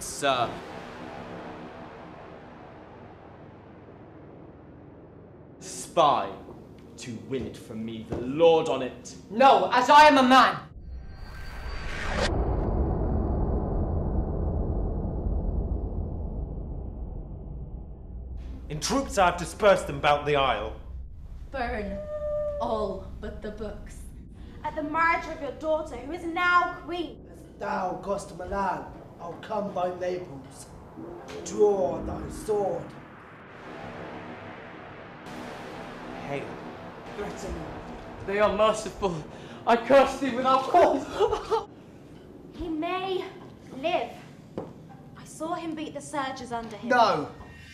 good sir. Spy to win it from me, the Lord on it. No, as I am a man. In troops I have dispersed them about the isle. Burn all but the books. At the marriage of your daughter, who is now queen. As thou goest Milan, I'll come by Naples. Draw thy sword. Hail. Britain, they are merciful. I curse thee without cause. He may live. I saw him beat the surges under him. No!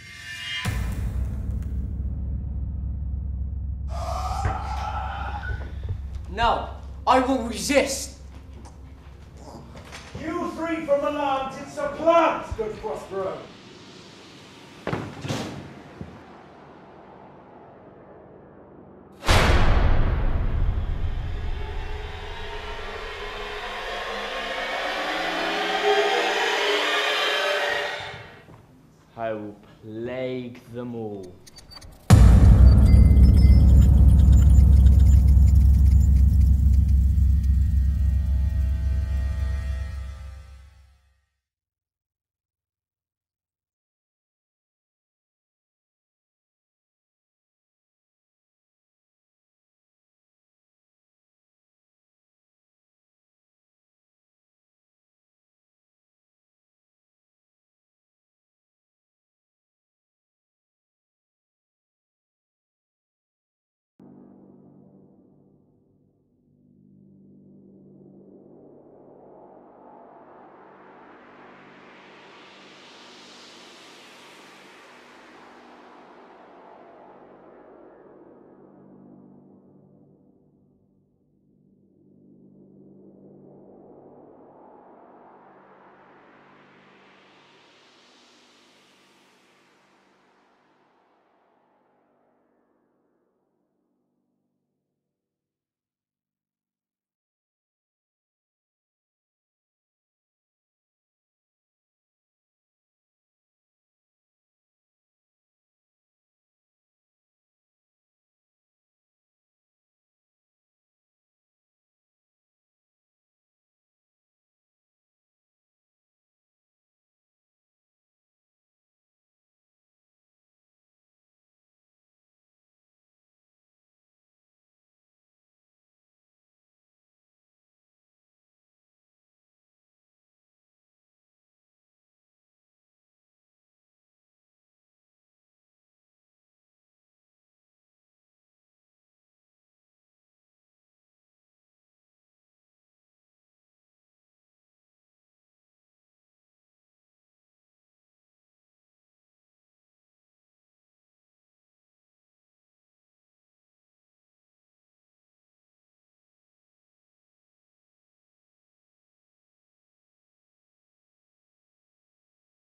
No, I will resist. You three from Milan did supplant, good Prospero. I will plague them all.